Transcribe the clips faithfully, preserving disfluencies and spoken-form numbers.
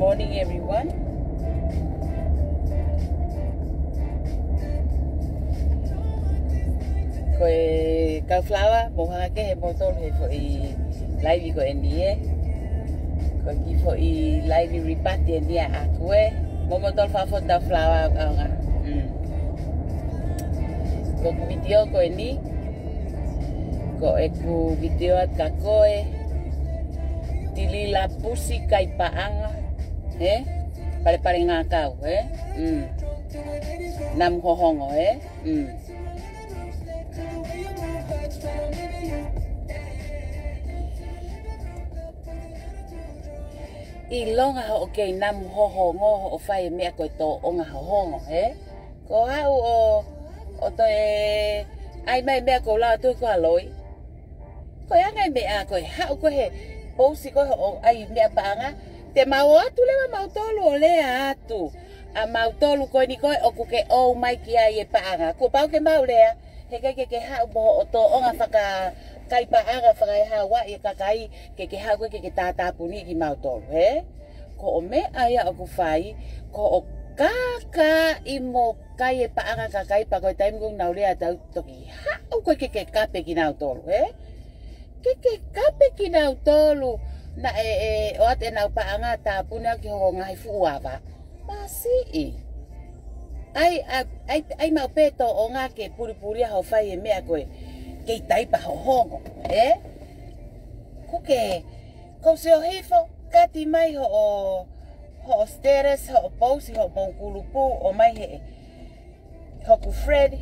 morning, everyone. Koe kauflawa, mohanga ke he botol he fo I live ko endie. Koe ki fo I live ripati endia akue. Mo botol fa fo da flower anga. Mm. Ko video ko ni. Ko eku video at kakoe. Tili la pusi kai paanga. Eh? Pare pare ngakau, eh? Mm. Nam hohongo, eh? Mm. I longa ho okay nam hohongo o fai mea koe tō onga hohongo, eh? Ko hau o o to e ai mai mea ko la tu ko aloi. Ko anga mea koe hau ko he pousi ko o ai mea paanga. Te mau atu lewa mautolu o lea atu. A mautolu koe ni koe o kuke o mai ki ai e paanga. Ko pau ke mau lea. He ke ke ke hau boho o tō onga whaka kai paanga whakai hawa i kakai ke ke hau ke ke tātā puni ki mautolu, he? Ko o me aia o ku whai, ko o kaka i mo kai e paanga kakai pa koe taimi kong nau lea tau toki hau koe ke ke kape ki nau tolu, he? Ke ke kape ki nau tolu. Na e e o ate nau paanga tā puna ki ho ngai fuawa. Masi I. Ai ai ai mau peto o ngā ke puri puri ho fai e mea koe. Ke taipa ho hongo, eh? Kuke ko se o hifo kati mai ho o ho steres ho posi ho pongkulupu o mai he. Ho ku Fred.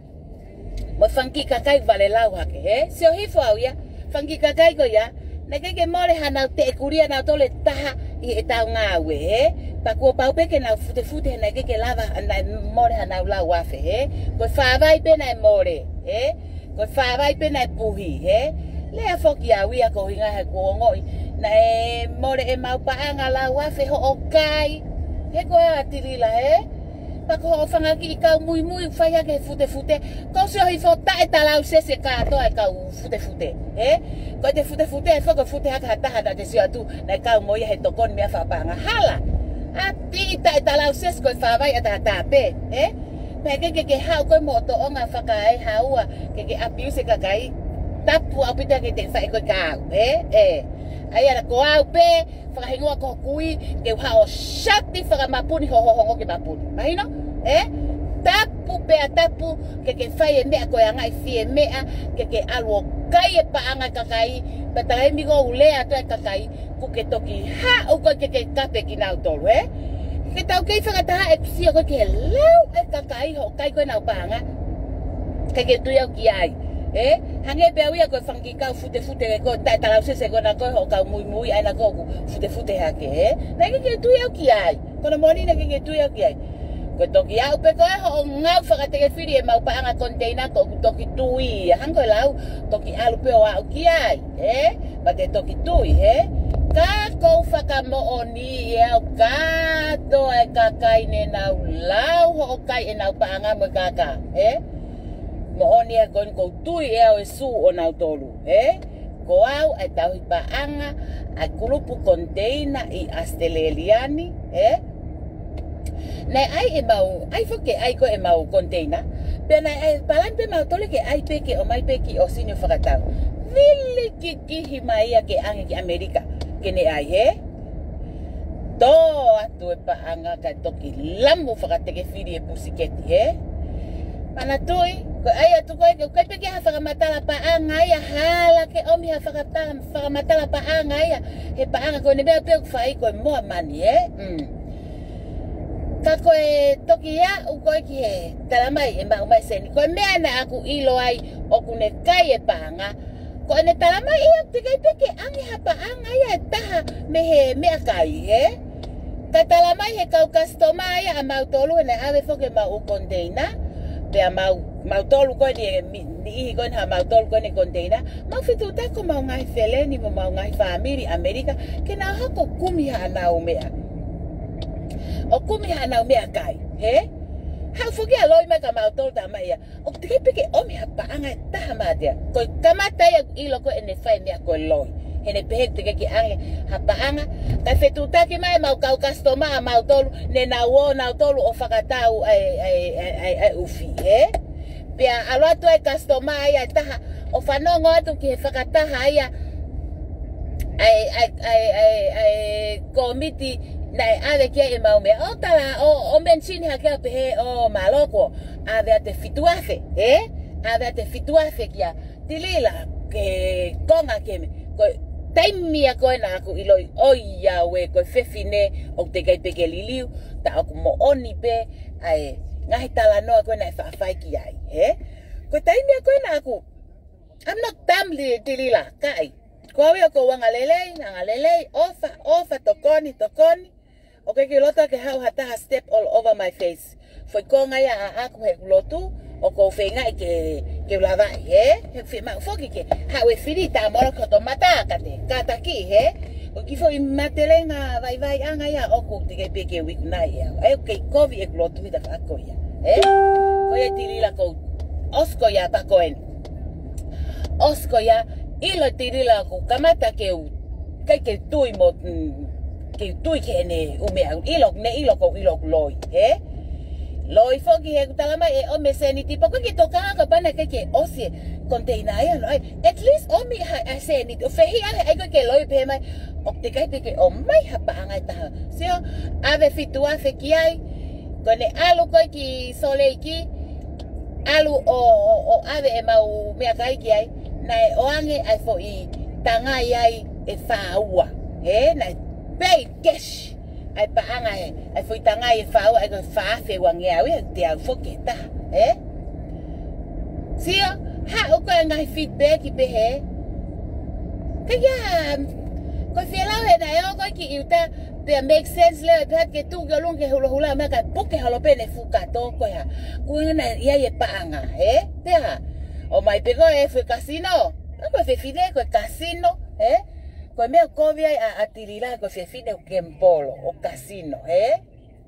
Mo fanki kakai vale lau hake, eh? Se o hifo au ya, fanki kakai ko ya. Na ke ke mole hanau te kuria na tole taha I e tau ngawe, eh? Pa kua pau peke na fute fute na ke ke lava na mole hanau lau wafe, eh? Ko whawai pe na mole, eh? Ko whawai pe na puhi, eh? Lea foki a wia ko hinga he kua ngoi. Na e mole e mau paanga lau wafe ho o kai. He ko a tirila, eh? Pa ko ho whangaki I kau mui mui whai hake fute fute. Ko se o hifo tae talau sese katoa e kau fute fute, eh? Ko te fute fute e whako fute haka hataha na te sio atu na kau moia he tokon mea whapanga. Hala! A ti tae talau sese koe whawai ata hatape, eh? Pea ke ke ke hau koe mo to onga whakai haua ke ke apiu se kakai tapu au pita ke te whai koe kau, eh? Eh? Ai ana ko au pe whakahingoa ko kui ke hao shati whakamapuni ho ho hongo ke mapuni. Mahino? Eh? Tapu pea tapu ke ke whai e mea koe angai fie mea ke ke aluo kai e paanga kakai patakai migo ulea to e kakai ku ke toki ha o koe ke ke kape ki nau tolu, eh? Ke tau kei whakataha e kusia koe ke lau e kakai ho kai koe nau paanga ke ke tui au ki ai. Eh, hange pe awia ko fangi kau fute fute ko tai talau se se ko na ko ho kau mui mui ai na ko fute fute hake, eh? Na ke ke tu au ki ai. Ko na moni na ke ke tu au ki ai. Ko toki au pe ko ho ngau whakate ke whiri e mau paanga container ko toki tui. Hango lau toki alu pe o au ki ai, eh? Pa te toki tui, eh? Ka ko whakamo oni e au kato e kakai ne nau lau ho kai e nau paanga mo kaka, eh? Mo oni e koni kou tui e au e su o nau tolu, eh? Ko au e tau hi paanga a kulupu container I Asteleliani, eh? Nei ai e mau, ai foke ai ko e mau container, pe nei ai palan pe mau tole ke ai peke o mai peki o sinyo whakatau. Vili ki kihi mai a ke ange ki Amerika, ke ne ai, eh? Tō atu e paanga kai toki lamu whakateke whiri e pusiketi, eh? Mana tui, ko ai atu koe ke kai peke ha whakamatala paanga ia hala ke omi ha whakamatala paanga ia he paanga koe ne mea peo kwhai koe moa mani, eh? Mm. Ka koe toki ia u koe ki he talamai e mau mai seni koe mea na aku ilo ai o kune kai e paanga koe ne talamai ia te kai peke angi ha paanga ia e taha me he mea kai, eh? Ka talamai he kau kastoma ia a mau tolu e ne awe foke mau u container pea mau mau tolu koe ni ni ihi koe ha mau tolu koe ni container mau fitu tako mau ngai feleni mo mau ngai famiri Amerika ke nau hako kumi ha nau mea o kumi ha nau mea kai, he? Hau fuki a loi mai ka mau tolu ta mai ia o te kai peke omi ha paanga e taha matea koe kamata ia ilo koe ne whai mea koe loi Hene pehe te ke ange hapaanga. Ka fetuta ki mai mau kau customer mau tolu ne na wo na tolu o whakatau ai ai ai ai ufi, eh? Pea aloa tu ai customer ai taha o whanongo atu ki he whakataha ai ai ai ai ai ai komiti nai ave kia e mau mea o tala o o menchini hakia pehe o maloko ave ate fituafe, eh? Ave ate fituafe kia tilila ke konga keme ko taimia koe na aku iloi oia we ko fefine o te kai peke liliu ta aku mo oni pe ai ngahi tala noa koe na e whaafai ki ai, eh? Ko taimia koe na aku I'm not tamli tilila kai ko awe ko wanga lelei nga lelei ofa ofa tokoni tokoni okay ke lota ke hau hata ha step all over my face foi konga ya aku he lotu o ko fenga ke ke lava he he fi ma foki ke ha we finita mora ko to mata kate kata ki he o ki foi matelenga vai vai anga ya o ko te ke peke week na ya e ke kovi e lotu da ko ya eh ko ya tilila ko osko ya pa koen osko ya ilo tilila ko kamata ke ke ke tui mo ke tui ke ne o me ilo ne ilo ko ilo loi eh loi foki he talama e o me seni tipo ke toka ka pana ke ke osie container ya no at least o mi ha seni o fe hi ai ko ke loi pe mai o te kai ke o mai ha pa nga ta sio ave fitua fe ki ai ko ne alu ko ki sole ki alu o o ave e mau me kai ki ai na o ange ai fo i tanga ai e faua he na pay cash ai paanga e ai foi tanga e fau ai ko fa fe wange au e te au foketa eh sia ha o ko ngai feedback pe he ke ya ko fela he na yo ko ki uta te make sense le pe ke tu ke lunge hula hula ma ka poke halo pene fuka to ko ya ku na ya ye paanga eh te ha o mai pego e foi casino ko fe fide ko casino eh ko me ko via a atilila ko fe fide o kempolo o casino eh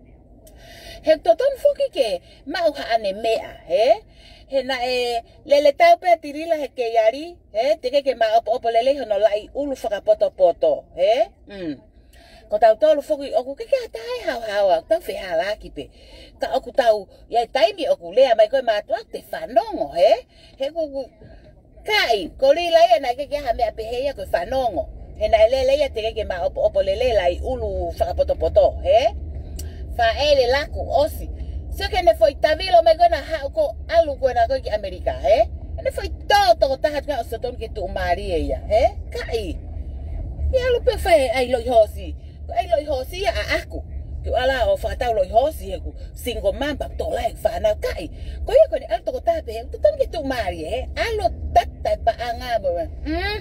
he toton foki ke mau ha ane mea eh he na e lele tau pe atilila he ke yari eh te ke ma op op lele no lai ulu faka poto poto eh mm ko tau tolu foki o ku ke ke tai ha ha tau fe hala ki pe ka o ku tau ya taimi o ku lea mai ko ma tu te fanongo eh he ku kai ko lila ya na ke ke ha me pe he ya ko fanongo he na lele ya te ke ma op op lele lai ulu faka poto poto eh fa ele laku osi sio ke ne foi tavilo me gona ha ko alu ko na ko ki Amerika eh ne foi toto ta ha ka o soton ke tu mari ya eh kai ya lu pe fa ai lo hosi ai lo hosi ya aku tu ala o fa ta lo hosi ku singo mamba to lai fa na kai ko ya ko ni alto ko ta pe tu ton ke tu mari eh alo tat ta pa anga bo mm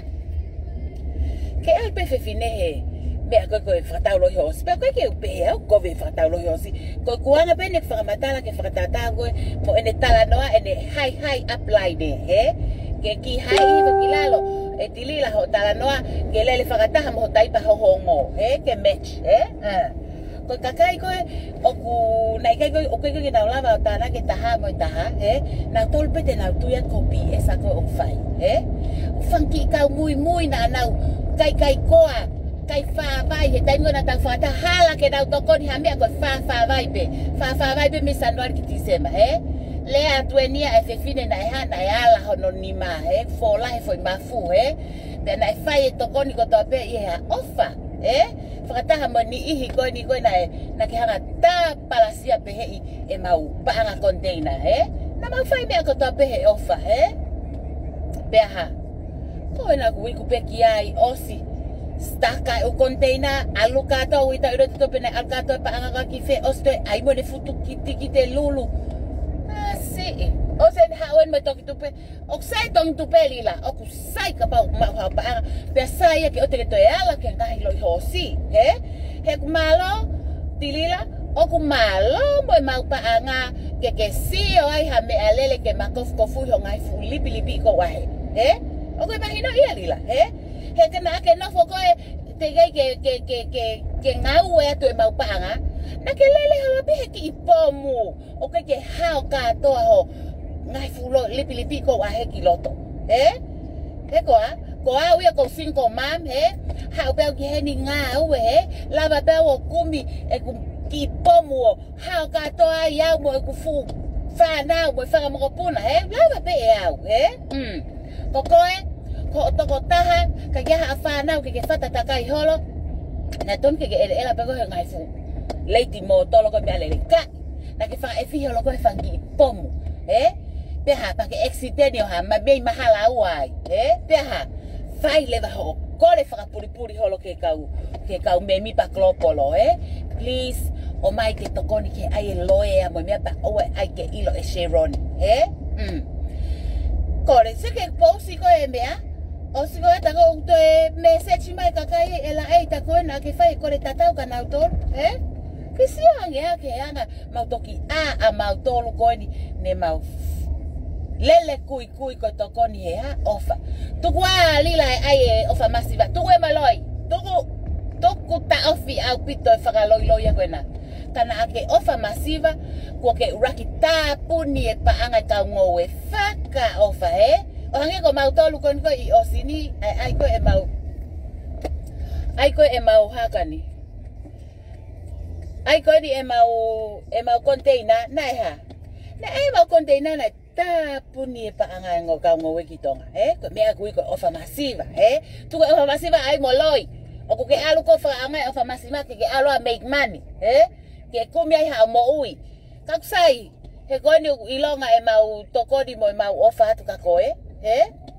ke al pe fe fine he me ko ko fa ta lo hosi pe ko ke pe ko ve fa ta lo hosi ko ko anga pe ne fa matala ke fa ta ta go mo ene tala no ene hai hai apply de he ke ki hai ko kilalo e tilila ho tala noa ke lele whakataha mo tai pa ho hongo he ke match he ah ko kakai ko o ku nai kai ko o kai ke na lava tana ke taha mo taha he na tolpe te na tu ya kopi esa ko o fai he fanki ka mui mui na na kai kai koa kai fa vai he tai ngona ta fa ta hala ke na to ko ni hamia ko fa fa vai pe fa fa vai pe mi sanwar ki tisema he le atuenia e fe fine na ha na ala hono ni ma he fo la he foi mafu he pe na fai to koni ko to pe ye ha ofa eh fakata ha mani ihi ko ni ko na na ke hanga ta palasia pe he e mau pa nga container he na mau fai me ko to pe he ofa he pe ha ko na ku ku pe ki ai osi staka o container aluka to wita ro to pe na alka to pa nga ki fe osto ai mo de futu kiti kite lulu si o sen hawen me toki tupe o sai tong tupe lila o ku sai ka pa ma ha pa pe sai ke o te to ala ke ngai lo hosi he he ku malo tilila o ku malo mo ma pa anga ke ke si o ai ha me alele ke ma kof kofu ho ngai fu lipi lipi ko wa he he o ku imagino ia lila he he ke na ke no fo ko te ke ke ke ke ke ngau e to ma pa anga na ke lele ha pe ki ipomu o ke ke ha ka to ho ngai fulo lipi lipi ko wa he kiloto eh he ko a Ko au ia ko single mom, he? Hau peo ki heni ngā ue, he? Lava peo o kumi e ku ki pomu o hau katoa iau mo e ku fu whanau mo e whakamokopuna, he? Lava pe e au, he? Mm. Ko koe, ko toko taha, ka kiaha a whanau ke ke whatatakai holo, na ton ke ke ele ela pe koe ngai fu. Leiti mo tolo koe mea lele kai. Na ke whaka e whiho lo koe whangi pomu, he? Peha, pa ke exiteni o ha, ma mei mahala uai, he? Peha, whai lewa ho, kore whakapuripuri holo ke kau, ke kau me mi pa klopolo, eh? Please, o mai ke tokoni ke ai e loe a mo mea pa oe ai ke ilo e Sharon, eh? Mm. Kore, se ke pousi ko e mea, o si ko e tako uto e me sechi mai kakai e la ei tako e na ke whai kore tatau ka nautor, eh? Ke si ange ke anga mautoki a a mautolo koe ni ne mau lele kui kui ko tokoni he ha ofa tuku a lila ai e ofa masiva tuku e maloi tuku tuku ta ofi au pito e whakaloi loia koe na kana ake ofa masiva ko ke uraki ta puni e paanga kau ngō e whaka ofa he o hange ko mautolu koe niko i osini ai ai ko e mau ai ko e mau hakani ai ko ni e mau e mau container nai ha na e mau container na ta puni e paanga ngō kau ngō e ki tonga, he? Ko mea kui ko ofa masiva, he? Tuko ofa masiva ai moloi. O ko ke alu ko whakaanga e ofa masiva ke ke alu a make money, he? Ke kumi ai hao mo ui. Kakusai, he koe ni ilonga e mau tokodi mo e mau ofa hatu ka koe, he?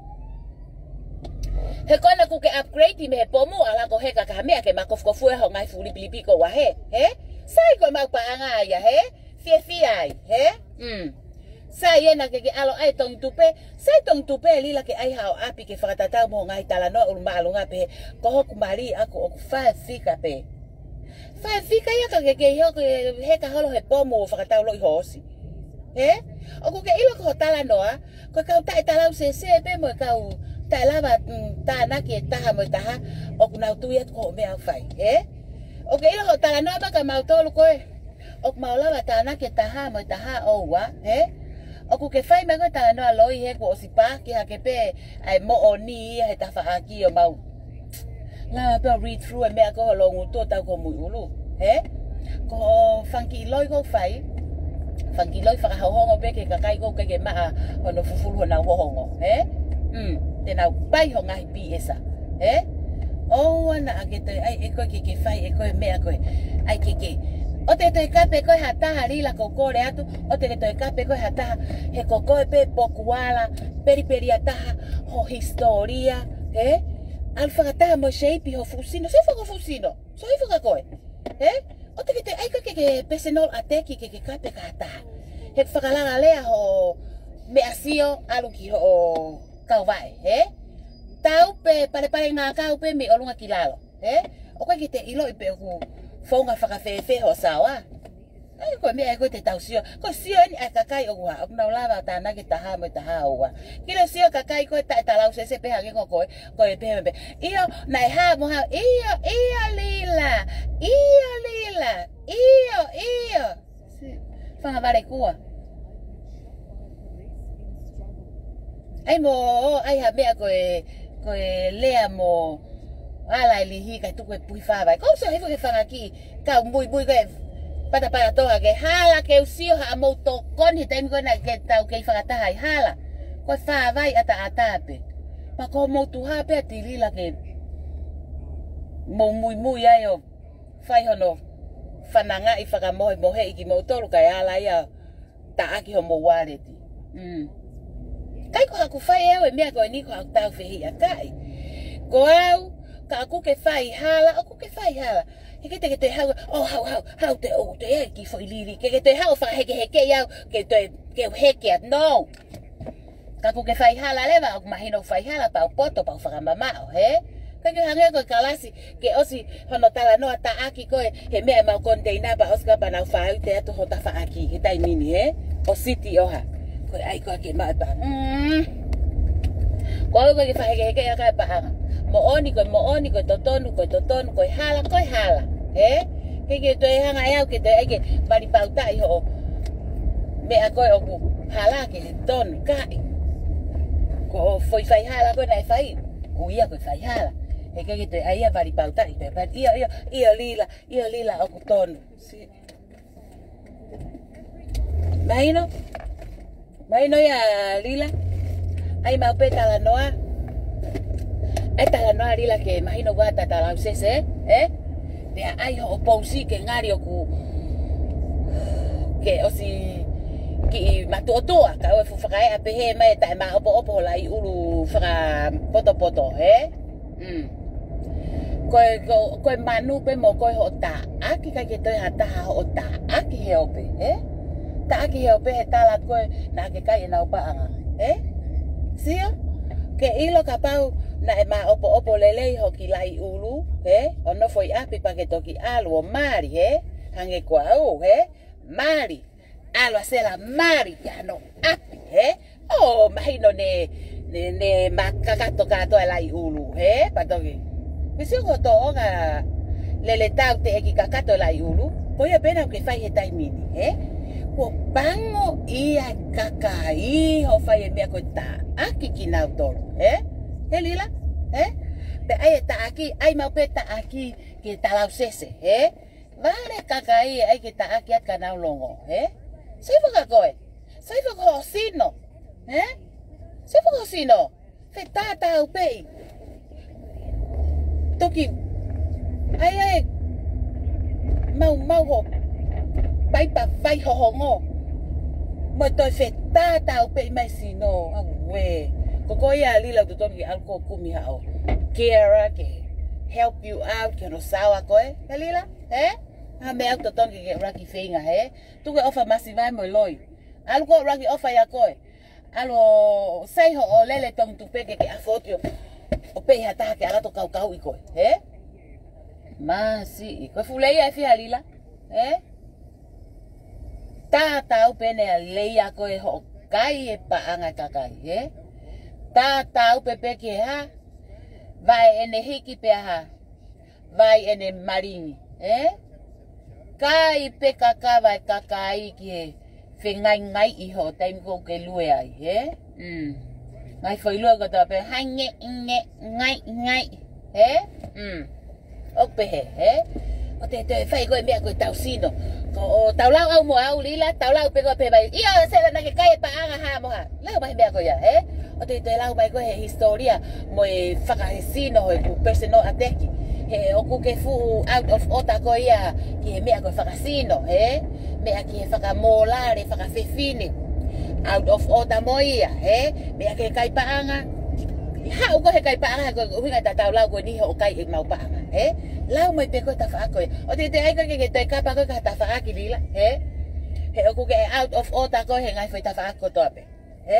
He koe na kuke upgrade i me he pomu ala ko he ka mea ke makofukofu e ho ngai fulipilipi ko wa he, he? Sai ko mau paanga ai, he? Fie fie ai, he? Mm. Sai ena ke ke alo ai tong tupe, sai tong tupe lila ke ai hao api ke whakatatau mo ngai tala no uruma alunga pe, ko hoku mari ako o whae fika pe. Whae fika ia ka ke ke hio ke heka holo he pomo o whakatau loi hoosi. He? O ko ke ilo ko tala noa, ko kau tae talau se se pe mo kau tae lava ta naki e taha mo e taha, o kunau tuia ko mea whai. He? O ke ilo ko tala noa baka mau tolu koe, o kumau lava ta naki e taha mo e taha o wa, he? O ku ke whai mego tā noa loi he ko o si pā ki hake pē ai mo o ni he ta wha aki o mau. Ngā pēo read through e mea ko longu tō tau ko mui ulu. He? Ko whanki loi ko whai. Whanki loi whakahauhongo pē ke kakai ko ke ke maa hono fufuru ho nau hohongo. He? Mm. Te nau pai ho ngahi pi esa. He? O ana a ke toi ai e koe ke ke whai e koe mea koe. Ai ke ke. O te toi kape koe hataha rila kokore atu, o te toi kape koe hataha he kokoe pe pokuala, periperi ataha ho historia, he? Al whakataha mo sheipi ho fusino, se whaka fusino, so hi whaka koe, he? O te toi aika ke ke pesenol ateki ke ke kape ka hataha, he whakalanga lea ho mea sio alu ki ho kauwae, he? Tau pe pare pare ngā kau pe me olunga ki lalo, he? O koe ki te ilo i pe hu fonga whakawhewhe ho sawa. Ai koe mea e koe te tau sio. Koe sio ni a kakai o kua. O kuna ulawa tāna ke taha mo i taha o wa. Kile sio kakai koe tae talau se se peha kengo koe. Koe peha me pe. Iyo, nai haa mo hao. Iyo, iyo lila. Iyo lila. Iyo, iyo. Whanga ware kua. Ai mo, ai ha mea koe, koe lea mo ala ili hi kai tuku e pui whawai. Kau so hefu ke whanga ki, kau mui mui koe pata pata toha ke hala ke usio ha amau tō koni taimi koe na ke tau kei whakataha i hala. Koe whawai ata atape. Pa ko mau tuha pe ati lila ke mau mui mui ai o whai hono whananga i whakamohe mohe i ki mau tolu kai ala ia ta aki ho mo wareti. Mm. Kai ko haku whai eo e mea koe ni ko haku tau whihi a kai. Ko au ka aku ke whai hala, aku ke whai hala. He ke te ke te hau, oh hau hau, hau te o te ea ki whai liri. Ke ke te hau wha heke heke iau, ke te ke heke at no. Ka aku ke whai hala lewa, aku mahino whai hala pau poto pau whakamamao, he? Ka ke hange koe kalasi, ke osi hono tala noa ta aki koe, he mea mau konteina pa oska pa nau whai te atu ho ta wha aki, he tai nini, he? O siti oha. Koe ai koe ke mai pa. Mm. Koe koe ke wha heke heke ia kai pa hanga. Mo oni koe mo oni koe totonu koe totonu koe hala koe hala, he? Ke ke toi hanga e au ke toi ake bari pautai ho mea koe oku hala ke tonu kai. Ko foi whai hala koe nai whai. Uia koe whai hala. He kei te aia wari pautari. Ia, ia, ia lila, ia lila o kutonu. Mahino? Mahino ia lila? Ai mau pe tala noa? Ai tala noa lila ke mahino wata tala usese, eh? Pea ai ho opousi ke ngari o ku... Ke osi... Ki matotoa, ka oe fu whakae a pehe mai tae ma opo opo la i uru whaka poto poto, eh? Mm. Koe, ko, koe manu pe mo koe ho ta aki kai ke toi hataha ho ta aki he ope, eh? Ta aki he ope he tala koe na ke kai e nau paanga, eh? Sia? Ke ilo ka pau na e ma opo opo lelei ho ki lai ulu, eh? O no foi api pa ke toki alu o mari, eh? Hange kua au, eh? Mari. Alo a sela mari ya no api, eh? Oh, mahino ne ne ne makakato kato e lai ulu, eh? Patoki. Misi ko to onga lele tau te eki kakato lai ulu, ko ia pena ke fai he tai mini, eh? Ko bango ia kakai ho fai e mea ko ta aki ki nau tolu, eh? He lila, eh? Pe ai ta aki, ai mau pe ta aki ki talau sese, eh? Vale kakai ai ki ta aki at ka nau longo, eh? Sai whaka koe? Sai whaka ho sino? Eh? Sai whaka ho sino? Whai tātā au pei. Toki, ai ai, mau mau ho, pai pa vai ho hongo. Mo toi whai tātā au pei mai sino. Au we. Koko ia lila tutongi alko kumi hao. Kera ke help you out, ke no sawa koe. He lila? Eh? Ha me au tutongi ke raki whenga, he? Tuke ofa masi vai mo loi. Alu ko raki ofa ya koe. Alu sei ho o lele tong tupeke ke afotio. O pei hata ke alato kau kau i koe. He? Masi. Koe fulei ai fi halila. He? Tā tau pene a leia koe ho kai e paanga kakai. He? Tā tau pepe ke ha. Vai ene hiki pe ha. Vai ene maringi. He? Kai pe kaka vai kakai ki he whengai ngai iho taim ko ke lue ai, he? Mm. Ngai whai lua ko ta pe hai nge nge ngai ngai, he? Mm. Ok pe he, he? O te te whai koe mea koe tau sino. Ko o tau lau au mo au lila, tau lau pe koe pe mai. Ia se la na ke kai pa anga ha mo ha. Lau mai mea koe ya, he? O te te lau mai koe he historia mo e whakahesino he ku personal ateki. He oku ke fu out of ota ko ia ki he mea koe whakasino, he? Mea ki he whakamolare, whakawhewhine. Out of ota mo ia, he? Mea ke kai paanga. Ha uko he kai paanga ko uhinga ta tau lau ko ni ho kai e mau paanga, he? Lau mai pe ko ta whako e. O te te aika ke ke te kapa ko ka ta whaaki lila, he? He oku ke out of ota ko he ngai whai ta whaako toape, he?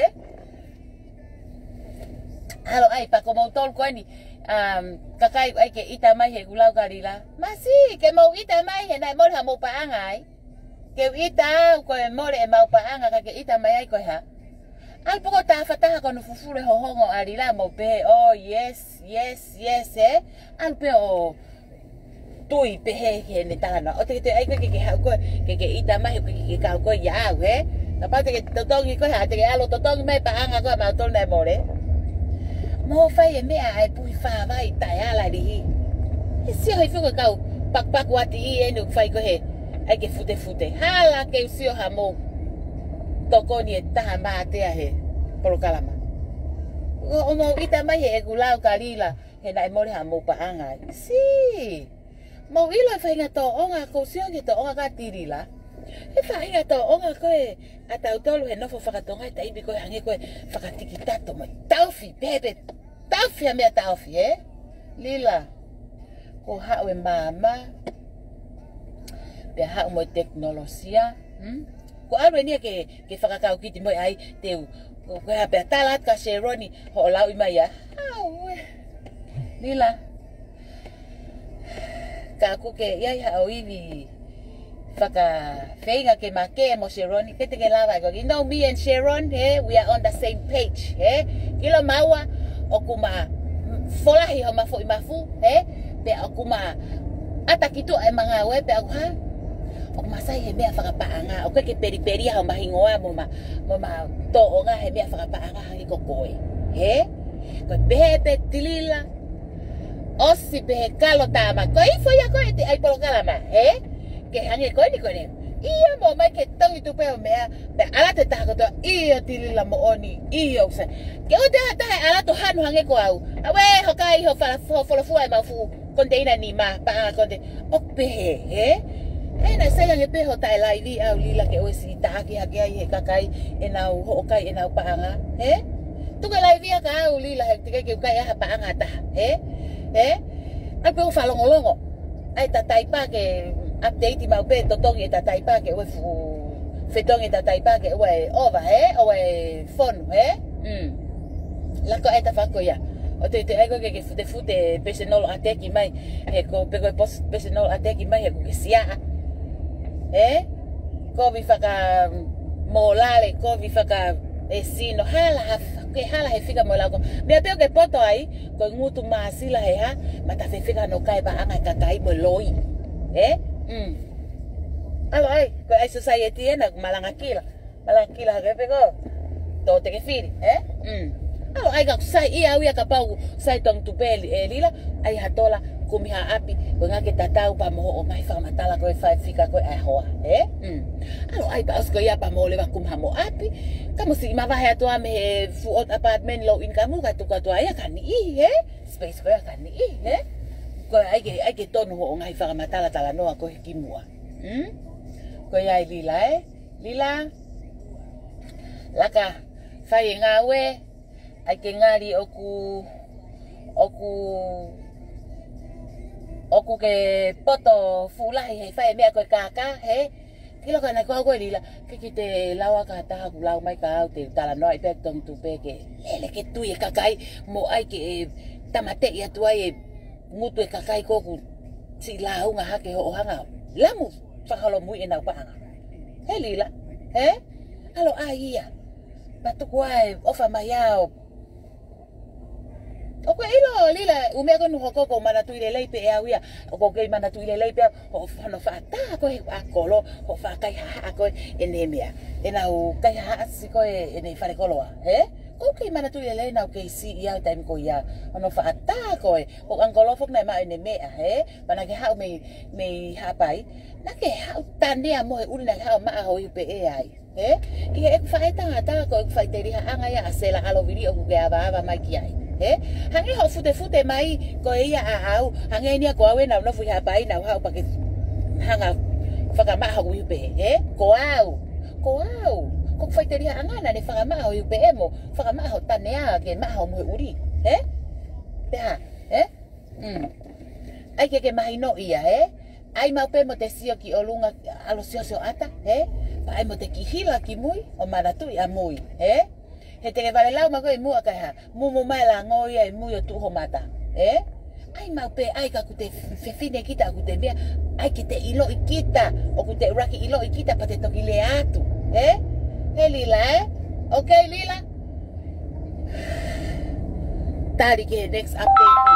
Halo ai pa ko mau tol ko ni. Um, kakai ai ke ita mai he gulau karila. Masi, ke mau ita mai he nai mor ha mau paanga ai. Ke ita ko e mor e mau paanga ka ke ita mai ai ko ha. Al poko ta fata ko no fufure ho hongo arila mo pe. Oh yes, yes, yes eh. Al pe o tui pe he he ne tana. O te te ai ke ke ha ko ke ke ita mai ke ke ka ko ya he. Na pa te ke totongi ko ha te ke alo totongi mai paanga ko ma tol nai more. Mo fai e mea ai pui wha vai tai ala rihi. E sio hei whiko kau pak pak wati i enu whai ko he ai ke fute fute. Hala ke usio ha mo toko ni e taha maa tea he polokalama. O mo ita mai he e gulau karila he nai mori ha mo paanga. Si. Mo ilo e whai ngato onga ko sio ke to onga ka tirila. E whai ngato onga ko e a tau tolu he nofo whakatonga e taibi koe hange koe whakatiki tato mai tauwhi, bebe, tauwhi a mea tauwhi, eh? Lila, ko hao e mama, pe hao mo teknolosia, hmm? Ko aru e nia ke, ke whakakau kiti moi ai teu, ko hea pe talat ka Sheroni, ho lau i mai a, hao e, Lila, ka kuke iai hao iwi, Faka feinga ke make mo Sharon ke te ke lava ko you know me and Sharon eh we are on the same page eh kilo maua okuma fola hi ho mafu mafu eh pe okuma atakitu e manga we pe ha okuma sai he mea faka paanga o ke peri peri ha mahingoa mo ma mo ma to onga he mea faka paanga hangi ko koe eh Ko pehe pe tilila. Osi pehe kalo tama. Ko i foi a ko te ai polo kalama, he? Ke hange ko ni ko ni. Ia mo mai ke tongi tu pe mea. Pe ala te taha kotoa ia tilila mo oni. Ia usa. Ke o te taha ala to hanu hange ko au. Awe hokai ho fala fo fo fo ai mafu. Konte ina ni ma pa konte. O pehe, he? E na saya nge peho tai lai vi au lila ke osi taaki hake ai he kakai e nau hokai e nau paanga, he? Tuke lai vi ka au lila he tike ke kai ha paanga ta, he? He? Ai pe o falongolongo. Ai tatai pa ke update mau pe totongi tatai pa ke o fu fetongi tatai pa ke o ova, he? O e phone, he? Mm. La ko eta fa ko ya. O te te ego ke ke fute fute personal ateki mai he ko pe ko personal ateki mai he ko ke sia. Eh? Ko vi faka molale, ko vi faka e sino hala ke hala he fika mola ko. Me peo ke poto ai ko ngutu masila he ha, mata fe fika no kai ba anga ka kai moloi. Eh? Mm. Alo ai, ko ai society ena malanga kila. Malanga kila ke pe ko. To te ke firi, eh? Mm. Alo ai ka sai ia ia ka pau sai tong tupeli e lila ai hatola kumiha api ko nga ke tatau pa mo o mai fa matala ko fa fika ko ai hoa, eh? Mm. Alo ai pa sko ia pa mo le va kumha mo api. Kamu si ma va ha to ame fu ot apartment low income ka tu ka to ai ka ni, eh? Space ko ka ni, eh? Ko ai ke ai ke tonu ho ngai fa matala tala no ko kimua. Hm? Ko ai lila, eh? Lila. Laka fa nga we ai ke ngari oku oku oku ke poto fulai he fai mea koe kaka he kilo kana ko ko lila ke kite lawa ka ta ku lawa mai ka te tala no ai pe tong tu pe ke lele ke tu e kakai mo ai ke tamate ia tu ai mutu e kakai ko ku si la unga ha ke ho hanga lamu fa halo mu e na pa he lila he alo ai ia patu kuai ofa mayao. Oke ilo lila umea ko nuho ko mana tuile lei pe au ia ko ke mana tuile lei pe ho no fa ta ko akolo ho fa kai ha ko enemia ena u kai ha si ko ene fare koloa he ko ke mana tuile lei na ke si ia time ko ia no fa ta ko ho angolo fok na ma ene me he mana ke ha me me ha pai na ke ha tania mo e uri na ha ma ho pe e ai he ia ek fa ta ta ko fa te ri ha anga ia asela alo video ku ke ava ava mai ki ai. Eh, hangi ho fute fute mai ko ia a au hangi ni ko awe na no fu ha bai na ha pa ke hanga faka ma ha wi pe eh ko au ko au ko fa te ria anga na ne faka ma ho pe mo faka ma ho tanea ke ma ho mo uri eh te ha eh mm ai ke ke mai no ia eh ai ma pe mo te sio ki olunga alo sio sio ata eh ai mo te ki hila ki mui o maratu ia mui eh he te vale lau ma koe mua kai ha mu mu mai la ngoi ai mu yo tu ho mata eh ai mau pe ai ka ku te fefine kita ku te mea ai ki te ilo ikita o ku te raki ilo ikita pa te toki le atu eh he lila eh okay lila tari ke next update